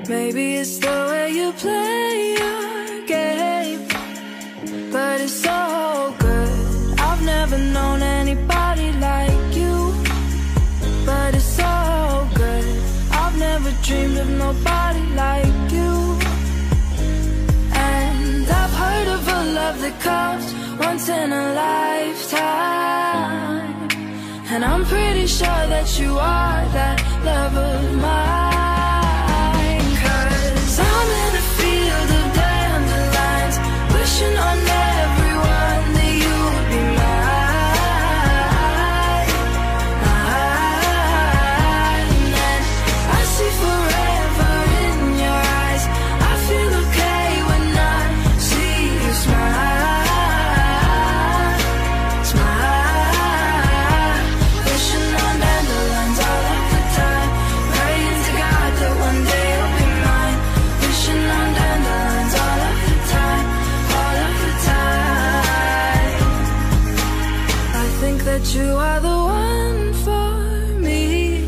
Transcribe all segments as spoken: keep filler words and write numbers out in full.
Maybe it's the way you play your game, but it's so good. I've never known anybody like you, but it's so good. I've never dreamed of nobody like you. And I've heard of a love that comes once in a lifetime, and I'm pretty sure that you are that love of mine. Cause I'm in a field of dandelions, wishing on everyone that you would be mine, mine. And I see forever in your eyes. I feel okay when I see you smile, smile. Wishing on dandelions all of the time, praying to God that one day you'll be mine. Wishing on dandelions all of the time, all of the time. I think that you are the one for me,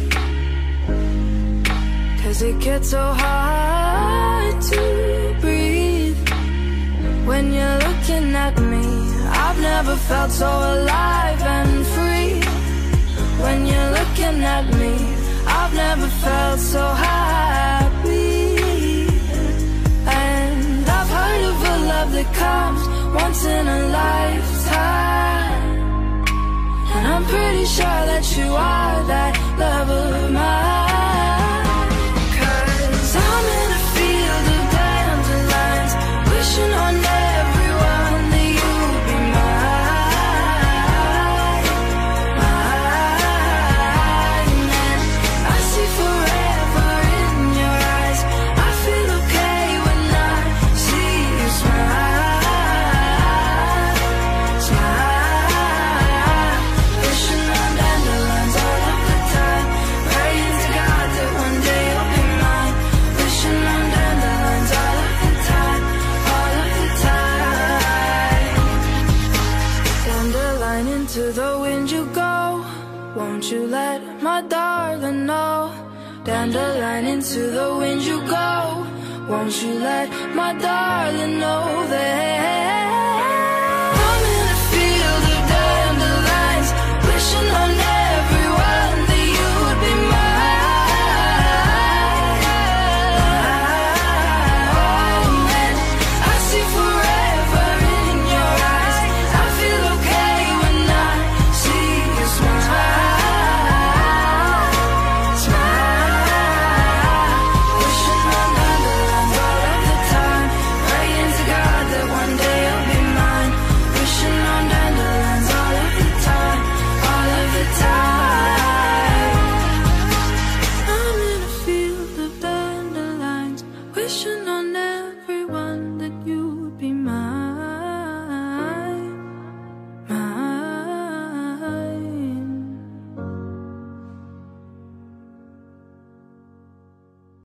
cause it gets so hard to breathe when you're looking at me. I've never felt so alive and free. When you're looking at me, I've never felt so happy. And I've heard of a love that comes once in a lifetime, and I'm pretty sure that you are that love of mine. Cause I'm in a field of dandelions, wishing on everyone that you would be mine, mine. And I see forever in your eyes. I feel okay when I see you smile, smile. Wishing on dandelions all of the time, praying to God that one day you'll be mine. Wishing on dandelions all of the time, all of the time. Dandelion, into the wind you go, won't you let my darling know? Dandelion, into the wind you go, won't you let my darling know that